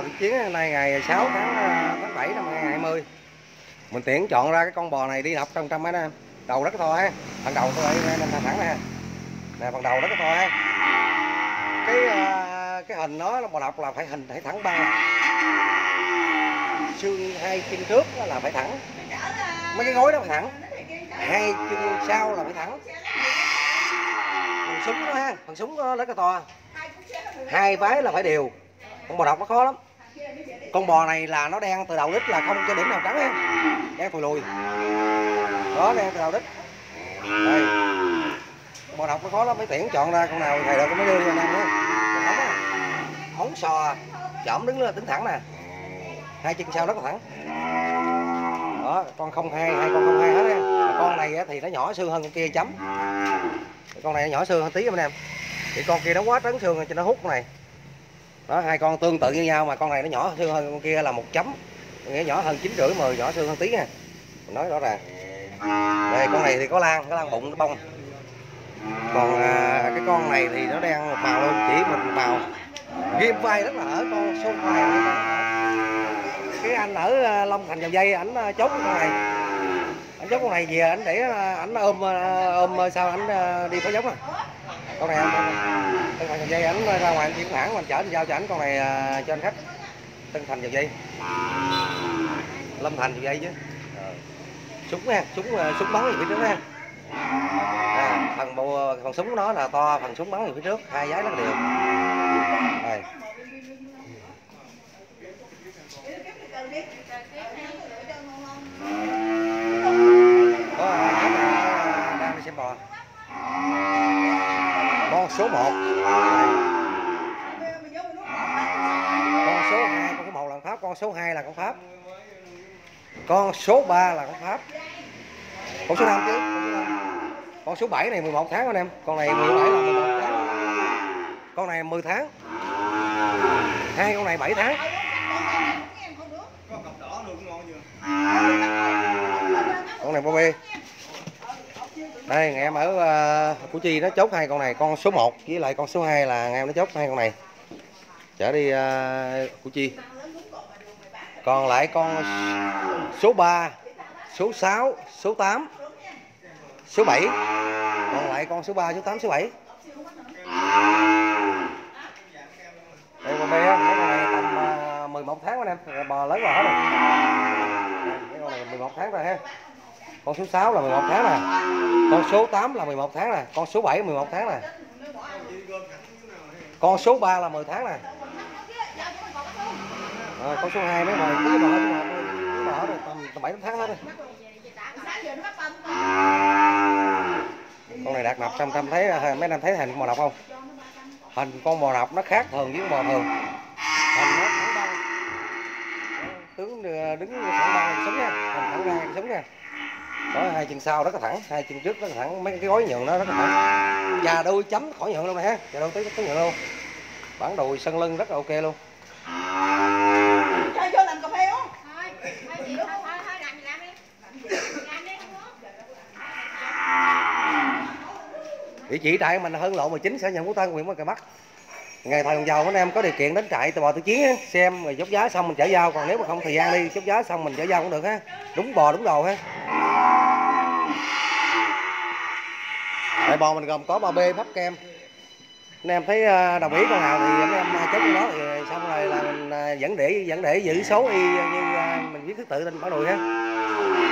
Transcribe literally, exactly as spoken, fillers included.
Thực chiến hôm nay ngày sáu tháng bảy năm hai nghìn không trăm hai mươi. Mình tiện chọn ra cái con bò này đi học trong trăm mấy em. Đầu rất to ha. Phần đầu tôi đây nên thẳng nè. Nè phần đầu rất to ha. Cái cái hình nó bò độc là phải hình phải thẳng ba. Xương hai chân trước là phải thẳng. Mấy cái gối đó phải thẳng. Hai chân sau là phải thẳng. Phần súng đó ha, phần súng nó rất là to. Hai vái là phải đều. Con bò độc nó khó lắm. Con bò này là nó đen từ đầu đít là không cho điểm nào trắng ha. Đen thùi lùi. Đó, đen từ đầu đít. Đây. Con bò độc nó khó lắm, mới tuyển chọn ra con nào thầy được mới đưa đi anh em nhé. Móng sò, chỏm đứng lên đứng thẳng nè. Hai chân sau rất là thẳng. Đó, con không hai, hai con không hai hết ha. Con này thì nó nhỏ xương hơn con kia chấm. Con này nó nhỏ xương hơn tí anh em. Thì con kia nó quá trắng xương cho nó hút con này. Đó, hai con tương tự như nhau mà con này nó nhỏ xương hơn con kia là một chấm, nghĩa nhỏ hơn chín rưỡi mười, nhỏ xương hơn tí nha. Mình nói rõ ràng. Đây con này thì có lan, có lan bụng cái bông. Còn à, cái con này thì nó đen một màu luôn, chỉ mình màu. Ghim vai rất là ở con số hai. Cái anh ở Long Thành dòng dây ảnh chốt con này. Anh chốt con này về ảnh để ảnh ôm ôm sao ảnh đi phá giống à. Con này anh Tân Thành dòng dây ảnh ra ngoài anh chuyển hãng mình chở đi giao cho ảnh con này cho anh khách. Tân Thành dòng dây. Lâm Thành dòng dây chứ. Ờ. Súng nha, súng súng bắn ở phía trước nha. À, phần bộ phần súng của nó là to, phần súng bắn ở phía trước, hai giái nó đều. Đây. Có ai đang đi xem bò. Con số một. Con số hai, con số một là con Pháp, con số hai là con Pháp. Con số ba là con Pháp. Con số năm chứ, con số năm. Con số bảy này mười một tháng anh em. Con này mười bảy là mười một tháng. Con này mười tháng. Hai con này bảy tháng. Con này bo bê. Đây ngày em ở uh, Củ Chi nó chốt hai con này, con số một với lại con số hai là ngày em nó chốt hai con này. Chở đi uh, Củ Chi. Còn lại con số ba, số sáu, số tám, số bảy. Còn lại con số ba, số tám, số bảy. Đây con bé, mấy con này tầm uh, mười một tháng anh em, bò lớn rồi hết rồi. Mấy con này mười một tháng rồi ha. Con số sáu là mười một tháng nè. Con số tám là mười một tháng nè, con số bảy mười một tháng nè. Con số ba là mười tháng nè. À, con số hai mấy bò cứ bò cứ bò rồi tầm bảy tháng hết rồi. Con này đạt nọc trăm trăm thấy mấy anh thấy hình con bò nọc không? Hình con bò nọc nó khác thường với con bò thường. Hình nó thẳng băng. Tướng đứng thẳng băng sống nha, hình thẳng băng sống nha. Đó, hai chân sau rất là thẳng, hai chân trước rất là thẳng, mấy cái gối nhường nó rất là thẳng. Và đuôi chấm khỏi nhượng luôn nè ha, và đuôi tới tới nhượng luôn. Bản đùi sân lưng rất là ok luôn. Chơi vô làm cà phê không? Thôi, thôi chị thôi thôi thôi làm gì làm đi. Làm đi Địa chỉ trại mình hơn lộ mười chín xã Nhân Phú Tân, huyện Cà Bắc. Ngày thời còn giàu anh em có điều kiện đến trại bò tự chiến xem rồi chốt giá xong mình chở giao, còn nếu mà không thời gian đi chốt giá xong mình chở giao cũng được ha. Đúng bò đúng đồ ha. Tại bò mình gồm có bò bê pháp kem. Anh em thấy đồng ý con nào thì anh em chốt con đó thì xong rồi là mình vẫn để vẫn để giữ số y như mình viết thứ tự lên bản đùi ha.